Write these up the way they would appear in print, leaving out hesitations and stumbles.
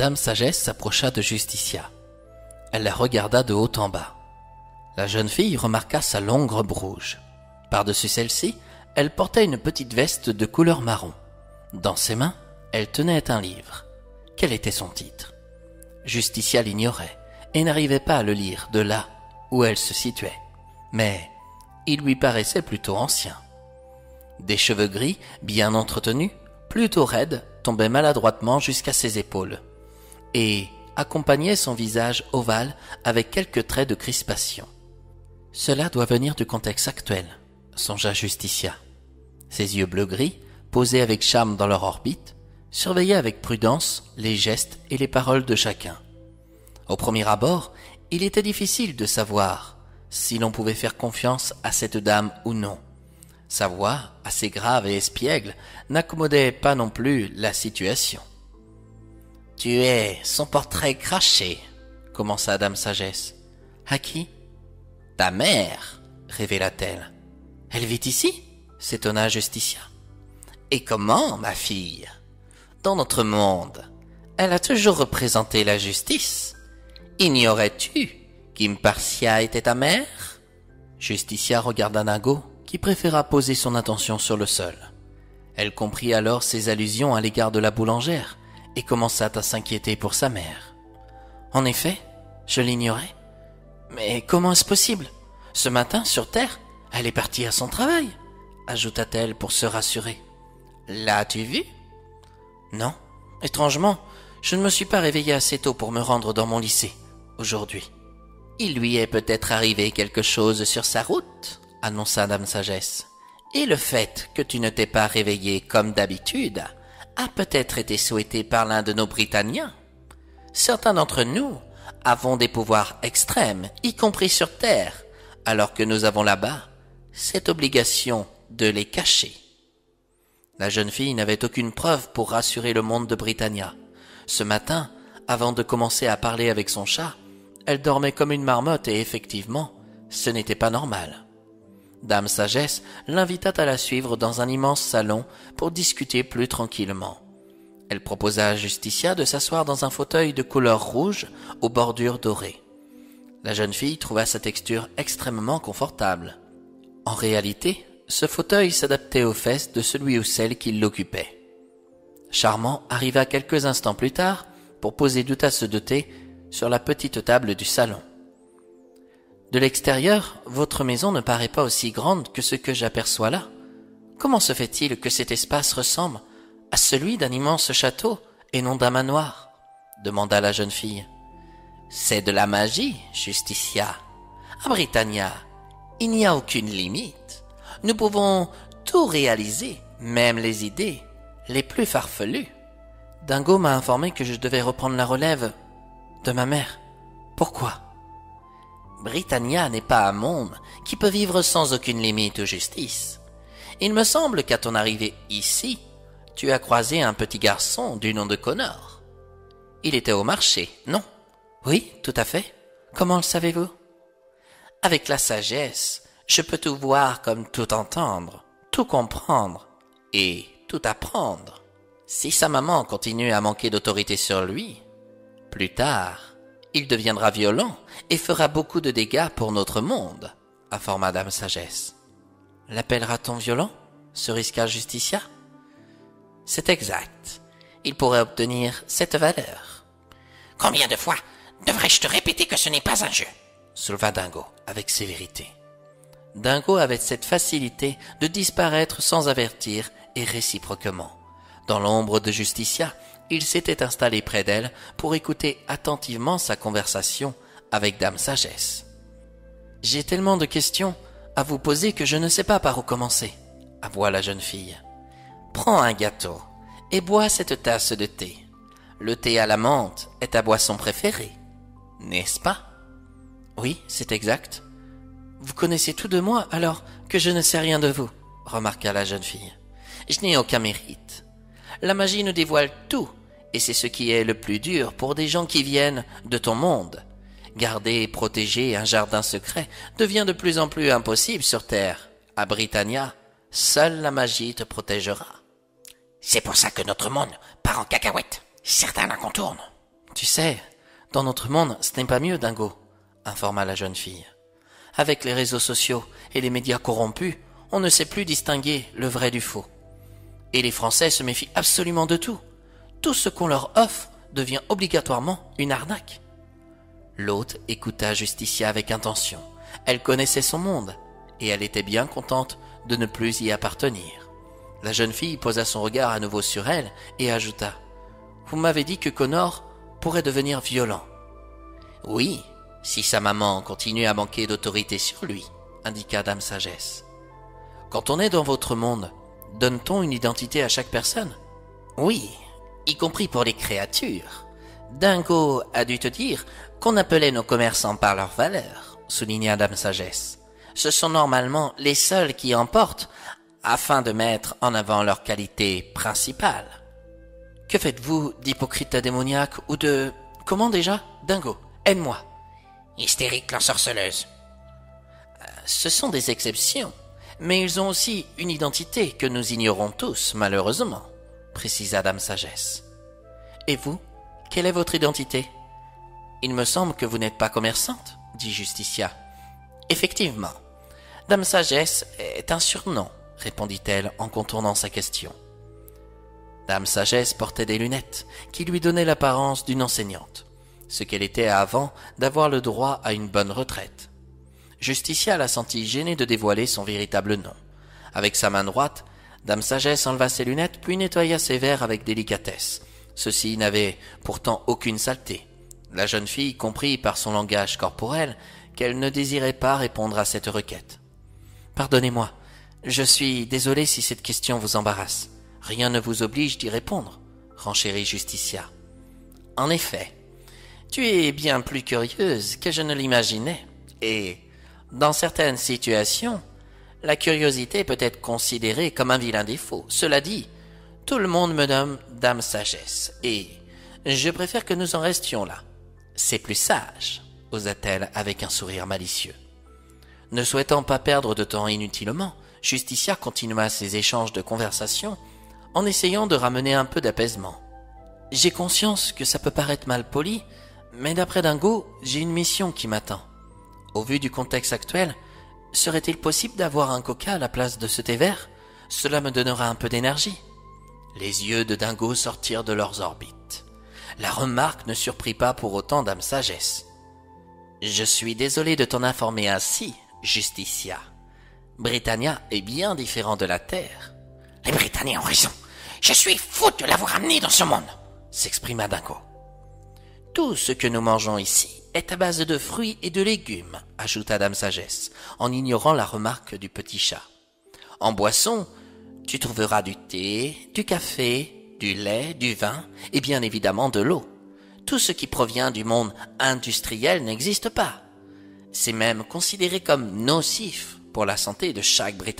Dame Sagesse s'approcha de Justicia. Elle la regarda de haut en bas. La jeune fille remarqua sa longue robe rouge. Par-dessus celle-ci, elle portait une petite veste de couleur marron. Dans ses mains, elle tenait un livre. Quel était son titre? Justicia l'ignorait et n'arrivait pas à le lire de là où elle se situait. Mais il lui paraissait plutôt ancien. Des cheveux gris, bien entretenus, plutôt raides, tombaient maladroitement jusqu'à ses épaules et accompagnaient son visage ovale avec quelques traits de crispation. Cela doit venir du contexte actuel, songea Justicia. Ses yeux bleu-gris, posés avec charme dans leur orbite, surveillaient avec prudence les gestes et les paroles de chacun. Au premier abord, il était difficile de savoir si l'on pouvait faire confiance à cette dame ou non. Sa voix, assez grave et espiègle, n'accommodait pas non plus la situation. « Tu es son portrait craché, » commença Dame Sagesse. « À qui ?»« Ta mère, » révéla-t-elle. « Elle vit ici ?» s'étonna Justicia. « Et comment, ma fille ? Dans notre monde, elle a toujours représenté la justice. Ignorais-tu qu'Impartia était ta mère ?» Justicia regarda Dingo, qui préféra poser son attention sur le sol. Elle comprit alors ses allusions à l'égard de la boulangère et commença à s'inquiéter pour sa mère. « En effet, je l'ignorais. Mais comment est-ce possible ? Ce matin, sur Terre, elle est partie à son travail, » ajouta-t-elle pour se rassurer. « L'as-tu vu ? » « Non, étrangement, je ne me suis pas réveillée assez tôt pour me rendre dans mon lycée, aujourd'hui. »« Il lui est peut-être arrivé quelque chose sur sa route, » annonça Dame Sagesse. « Et le fait que tu ne t'es pas réveillée comme d'habitude a peut-être été souhaité par l'un de nos Britanniens. Certains d'entre nous avons des pouvoirs extrêmes, y compris sur Terre, alors que nous avons là-bas cette obligation de les cacher. » La jeune fille n'avait aucune preuve pour rassurer le monde de Britannia. Ce matin, avant de commencer à parler avec son chat, elle dormait comme une marmotte et effectivement, ce n'était pas normal. Dame Sagesse l'invita à la suivre dans un immense salon pour discuter plus tranquillement. Elle proposa à Justicia de s'asseoir dans un fauteuil de couleur rouge aux bordures dorées. La jeune fille trouva sa texture extrêmement confortable. En réalité, ce fauteuil s'adaptait aux fesses de celui ou celle qui l'occupait. Charmant arriva quelques instants plus tard pour poser 2 tasses de thé sur la petite table du salon. « De l'extérieur, votre maison ne paraît pas aussi grande que ce que j'aperçois là. Comment se fait-il que cet espace ressemble à celui d'un immense château et non d'un manoir ?» demanda la jeune fille. « C'est de la magie, Justicia. À Britannia, il n'y a aucune limite. Nous pouvons tout réaliser, même les idées les plus farfelues. » Dingo m'a informé que je devais reprendre la relève de ma mère. Pourquoi ? Britannia n'est pas un monde qui peut vivre sans aucune limite ou justice. Il me semble qu'à ton arrivée ici, tu as croisé un petit garçon du nom de Connor. Il était au marché, non ? Oui, tout à fait. Comment le savez-vous ? Avec la sagesse, je peux tout voir comme tout entendre, tout comprendre et tout apprendre. Si sa maman continue à manquer d'autorité sur lui, plus tard, il deviendra violent et fera beaucoup de dégâts pour notre monde, informa Dame Sagesse. L'appellera-t-on violent ? Se risqua Justicia. C'est exact. Il pourrait obtenir cette valeur. Combien de fois devrais-je te répéter que ce n'est pas un jeu ? Souleva Dingo avec sévérité. Dingo avait cette facilité de disparaître sans avertir et réciproquement. Dans l'ombre de Justicia, il s'était installé près d'elle pour écouter attentivement sa conversation avec Dame Sagesse. « J'ai tellement de questions à vous poser que je ne sais pas par où commencer, » avoua la jeune fille. « Prends un gâteau et bois cette tasse de thé. Le thé à la menthe est ta boisson préférée, n'est-ce pas ? » Oui, c'est exact. Vous connaissez tout de moi alors que je ne sais rien de vous, remarqua la jeune fille. Je n'ai aucun mérite. La magie nous dévoile tout, et c'est ce qui est le plus dur pour des gens qui viennent de ton monde. Garder et protéger un jardin secret devient de plus en plus impossible sur Terre. À Britannia, seule la magie te protégera. C'est pour ça que notre monde part en cacahuète. Certains la contournent. Tu sais, dans notre monde, ce n'est pas mieux, Dingo, informa la jeune fille. Avec les réseaux sociaux et les médias corrompus, on ne sait plus distinguer le vrai du faux. Et les Français se méfient absolument de tout. Tout ce qu'on leur offre devient obligatoirement une arnaque. L'hôte écouta Justicia avec intention. Elle connaissait son monde, et elle était bien contente de ne plus y appartenir. La jeune fille posa son regard à nouveau sur elle et ajouta « Vous m'avez dit que Connor pourrait devenir violent. »« Oui, si sa maman continue à manquer d'autorité sur lui, » indiqua Dame Sagesse. « Quand on est dans votre monde, donne-t-on une identité à chaque personne ?»« Oui, y compris pour les créatures. Dingo a dû te dire qu'on appelait nos commerçants par leur valeur, » souligna Dame Sagesse. « Ce sont normalement les seuls qui en portent afin de mettre en avant leur qualité principale. » Que faites-vous d'hypocrite démoniaque ou de... Comment déjà, Dingo? Aide-moi. Hystérique l'ensorceleuse. Ce sont des exceptions, mais ils ont aussi une identité que nous ignorons tous, malheureusement, précisa Dame Sagesse. Et vous, quelle est votre identité? Il me semble que vous n'êtes pas commerçante, dit Justicia. Effectivement, Dame Sagesse est un surnom, répondit-elle en contournant sa question. Dame Sagesse portait des lunettes qui lui donnaient l'apparence d'une enseignante, ce qu'elle était avant d'avoir le droit à une bonne retraite. Justicia la sentit gênée de dévoiler son véritable nom. Avec sa main droite, Dame Sagesse enleva ses lunettes puis nettoya ses verres avec délicatesse. Ceux-ci n'avaient pourtant aucune saleté. La jeune fille comprit par son langage corporel qu'elle ne désirait pas répondre à cette requête. « Pardonnez-moi, je suis désolé si cette question vous embarrasse. Rien ne vous oblige d'y répondre, » renchérit Justicia. « En effet, tu es bien plus curieuse que je ne l'imaginais, et, dans certaines situations, la curiosité peut être considérée comme un vilain défaut. Cela dit, tout le monde me nomme Dame Sagesse, et je préfère que nous en restions là. C'est plus sage, » osa-t-elle avec un sourire malicieux. Ne souhaitant pas perdre de temps inutilement, Justicia continua ses échanges de conversation en essayant de ramener un peu d'apaisement. « J'ai conscience que ça peut paraître mal poli, mais d'après Dingo, j'ai une mission qui m'attend. Au vu du contexte actuel, serait-il possible d'avoir un coca à la place de ce thé vert? Cela me donnera un peu d'énergie. » Les yeux de Dingo sortirent de leurs orbites. La remarque ne surprit pas pour autant Dame Sagesse. « Je suis désolé de t'en informer ainsi, Justicia. Britannia est bien différent de la Terre. »« Les Britanniens ont raison. Je suis fou de l'avoir amené dans ce monde, » s'exprima Dingo. « Tout ce que nous mangeons ici est à base de fruits et de légumes, » ajouta Dame Sagesse, en ignorant la remarque du petit chat. « En boisson, tu trouveras du thé, du café, du lait, du vin et bien évidemment de l'eau. Tout ce qui provient du monde industriel n'existe pas. C'est même considéré comme nocif pour la santé de chaque Britannia. »«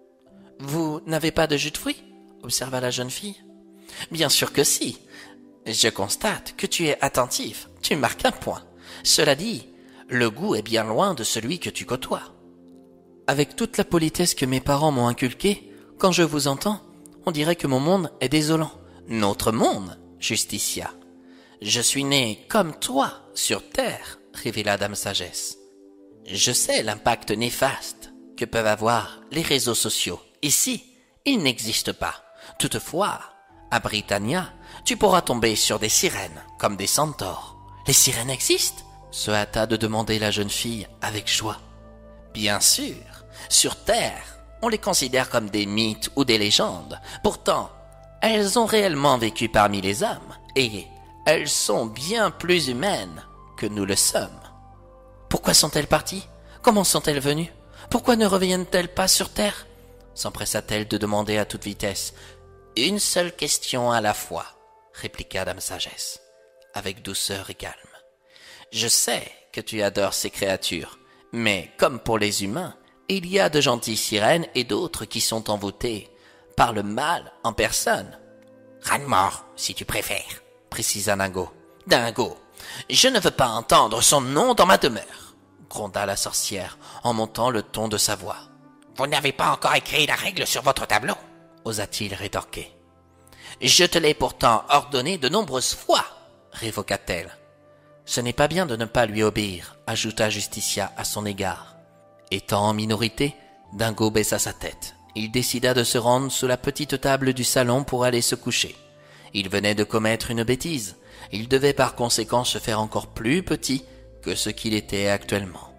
Vous n'avez pas de jus de fruits ?» observa la jeune fille. « Bien sûr que si. Je constate que tu es attentif. Tu marques un point. Cela dit, le goût est bien loin de celui que tu côtoies. » Avec toute la politesse que mes parents m'ont inculquée, quand je vous entends, on dirait que mon monde est désolant. « Notre monde, Justicia. Je suis né comme toi sur Terre, » révéla Dame Sagesse. « Je sais l'impact néfaste que peuvent avoir les réseaux sociaux. Ici, ils n'existent pas. Toutefois, à Britannia, tu pourras tomber sur des sirènes comme des centaures. »« Les sirènes existent ?» se hâta de demander la jeune fille avec joie. « Bien sûr, sur Terre, on les considère comme des mythes ou des légendes. Pourtant, elles ont réellement vécu parmi les hommes et elles sont bien plus humaines que nous le sommes. » « Pourquoi sont-elles parties? Comment sont-elles venues? Pourquoi ne reviennent-elles pas sur Terre ?» s'empressa-t-elle de demander à toute vitesse. « Une seule question à la fois, » répliqua Dame Sagesse, avec douceur et calme. « Je sais que tu adores ces créatures, mais comme pour les humains, il y a de gentilles sirènes et d'autres qui sont envoûtées par le mal en personne. »« Ran-mort, si tu préfères, » précisa Dingo. « Dingo, je ne veux pas entendre son nom dans ma demeure, » gronda la sorcière en montant le ton de sa voix. « Vous n'avez pas encore écrit la règle sur votre tableau, » osa-t-il rétorquer. « Je te l'ai pourtant ordonné de nombreuses fois, » révoqua-t-elle. Ce n'est pas bien de ne pas lui obéir, ajouta Justicia à son égard. Étant en minorité, Dingo baissa sa tête. Il décida de se rendre sous la petite table du salon pour aller se coucher. Il venait de commettre une bêtise. Il devait par conséquent se faire encore plus petit que ce qu'il était actuellement.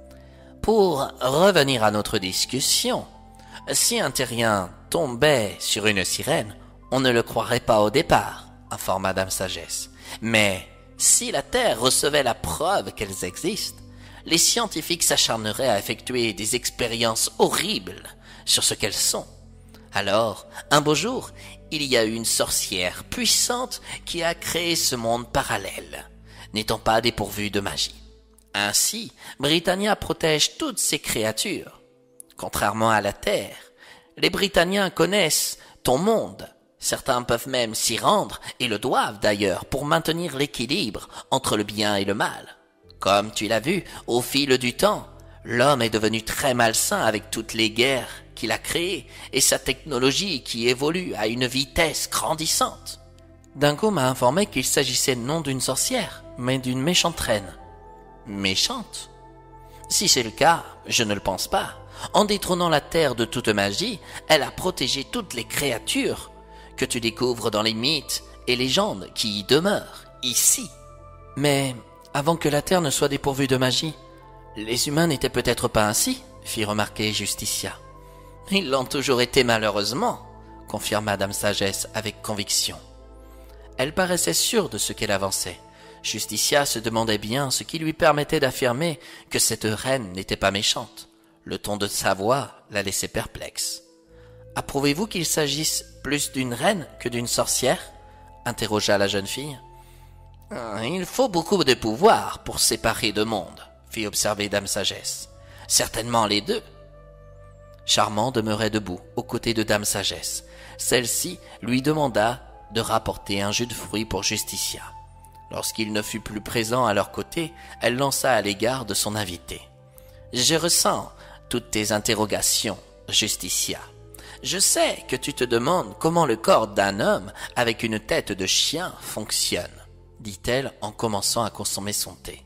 Pour revenir à notre discussion, si un terrien tombait sur une sirène, on ne le croirait pas au départ, informa Dame Sagesse. Mais si la Terre recevait la preuve qu'elles existent, les scientifiques s'acharneraient à effectuer des expériences horribles sur ce qu'elles sont. Alors, un beau jour, il y a eu une sorcière puissante qui a créé ce monde parallèle, n'étant pas dépourvu de magie. Ainsi, Britannia protège toutes ses créatures. Contrairement à la Terre, les Britanniens connaissent ton monde. Certains peuvent même s'y rendre, et le doivent d'ailleurs, pour maintenir l'équilibre entre le bien et le mal. Comme tu l'as vu, au fil du temps, l'homme est devenu très malsain avec toutes les guerres qu'il a créées et sa technologie qui évolue à une vitesse grandissante. Dingo m'a informé qu'il s'agissait non d'une sorcière, mais d'une méchante reine. Méchante? Si c'est le cas, je ne le pense pas. En détrônant la terre de toute magie, elle a protégé toutes les créatures que tu découvres dans les mythes et légendes qui y demeurent, ici. Mais avant que la terre ne soit dépourvue de magie, les humains n'étaient peut-être pas ainsi, fit remarquer Justicia. Ils l'ont toujours été malheureusement, confirma Dame Sagesse avec conviction. Elle paraissait sûre de ce qu'elle avançait. Justicia se demandait bien ce qui lui permettait d'affirmer que cette reine n'était pas méchante. Le ton de sa voix la laissait perplexe. « Approuvez-vous qu'il s'agisse plus d'une reine que d'une sorcière ?» interrogea la jeune fille. « Il faut beaucoup de pouvoir pour séparer deux mondes, » fit observer Dame Sagesse. « Certainement les deux. » Charmant demeurait debout, aux côtés de Dame Sagesse. Celle-ci lui demanda de rapporter un jus de fruits pour Justicia. Lorsqu'il ne fut plus présent à leur côté, elle lança à l'égard de son invité. « Je ressens toutes tes interrogations, Justicia. Je sais que tu te demandes comment le corps d'un homme avec une tête de chien fonctionne, dit-elle en commençant à consommer son thé.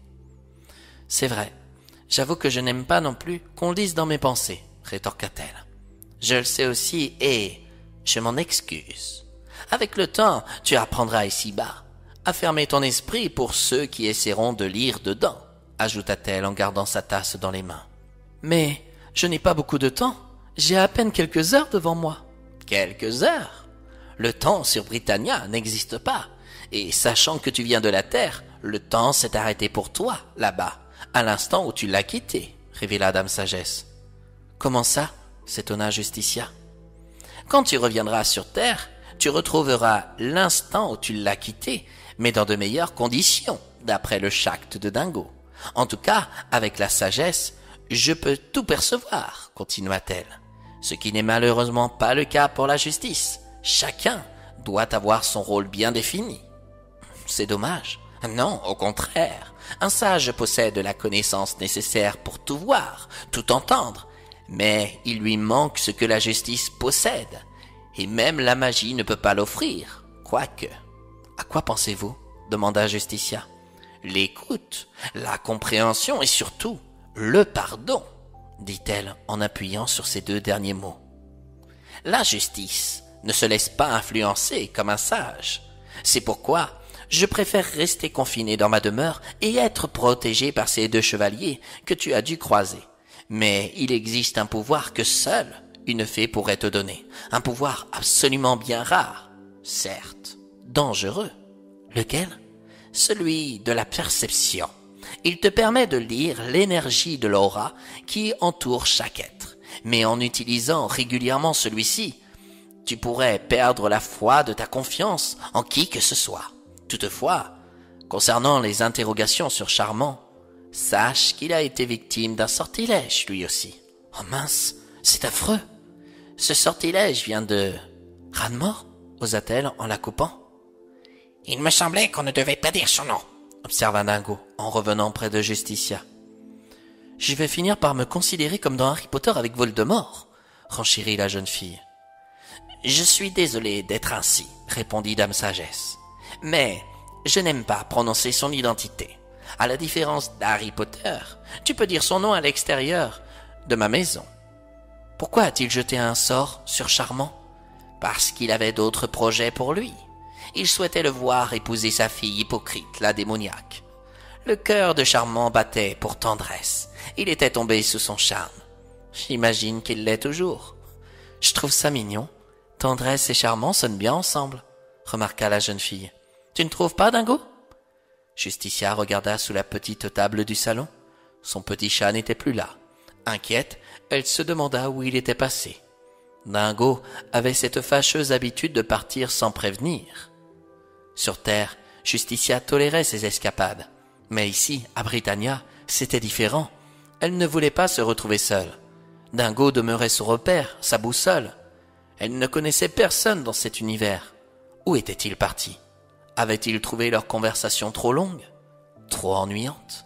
« C'est vrai, j'avoue que je n'aime pas non plus qu'on lise dans mes pensées, rétorqua-t-elle. Je le sais aussi et je m'en excuse. Avec le temps, tu apprendras ici-bas à fermer ton esprit pour ceux qui essaieront de lire dedans, ajouta-t-elle en gardant sa tasse dans les mains. Mais je n'ai pas beaucoup de temps, j'ai à peine quelques heures devant moi. Quelques heures? Le temps sur Britannia n'existe pas, et sachant que tu viens de la Terre, le temps s'est arrêté pour toi, là-bas, à l'instant où tu l'as quitté, révéla Dame Sagesse. Comment ça? S'étonna Justicia. Quand tu reviendras sur Terre, tu retrouveras l'instant où tu l'as quitté, mais dans de meilleures conditions, d'après le chact de Dingo. En tout cas, avec la sagesse, je peux tout percevoir, continua-t-elle. Ce qui n'est malheureusement pas le cas pour la justice. Chacun doit avoir son rôle bien défini. C'est dommage. Non, au contraire. Un sage possède la connaissance nécessaire pour tout voir, tout entendre. Mais il lui manque ce que la justice possède. Et même la magie ne peut pas l'offrir. Quoique. À quoi pensez-vous? Demanda Justicia. L'écoute, la compréhension et surtout le pardon, dit-elle en appuyant sur ces deux derniers mots. La justice ne se laisse pas influencer comme un sage. C'est pourquoi je préfère rester confiné dans ma demeure et être protégé par ces deux chevaliers que tu as dû croiser. Mais il existe un pouvoir que seule une fée pourrait te donner. Un pouvoir absolument bien rare, certes, dangereux. Lequel? Celui de la perception. Il te permet de lire l'énergie de l'aura qui entoure chaque être. Mais en utilisant régulièrement celui-ci, tu pourrais perdre la foi de ta confiance en qui que ce soit. Toutefois, concernant les interrogations sur Charmant, sache qu'il a été victime d'un sortilège lui aussi. Oh mince, c'est affreux. Ce sortilège vient de Ranmore, osa-t-elle en la coupant. Il me semblait qu'on ne devait pas dire son nom, observa Dingo en revenant près de Justicia. Je vais finir par me considérer comme dans Harry Potter avec Voldemort, renchérit la jeune fille. Je suis désolé d'être ainsi, répondit Dame Sagesse. Mais Je n'aime pas prononcer son identité. À la différence d'Harry Potter, tu peux dire son nom à l'extérieur de ma maison. Pourquoi a-t-il jeté un sort sur Charmant? Parce qu'il avait d'autres projets pour lui. Il souhaitait le voir épouser sa fille hypocrite, la démoniaque. Le cœur de Charmant battait pour tendresse. Il était tombé sous son charme. J'imagine qu'il l'est toujours. Je trouve ça mignon. Tendresse et Charmant sonnent bien ensemble, remarqua la jeune fille. Tu ne trouves pas, Dingo? Justicia regarda sous la petite table du salon. Son petit chat n'était plus là. Inquiète, elle se demanda où il était passé. Dingo avait cette fâcheuse habitude de partir sans prévenir. Sur Terre, Justicia tolérait ses escapades. Mais ici, à Britannia, c'était différent. Elle ne voulait pas se retrouver seule. Dingo demeurait son repère, sa boussole. Elle ne connaissait personne dans cet univers. Où était-il parti? Avait-il trouvé leur conversation trop longue, trop ennuyante?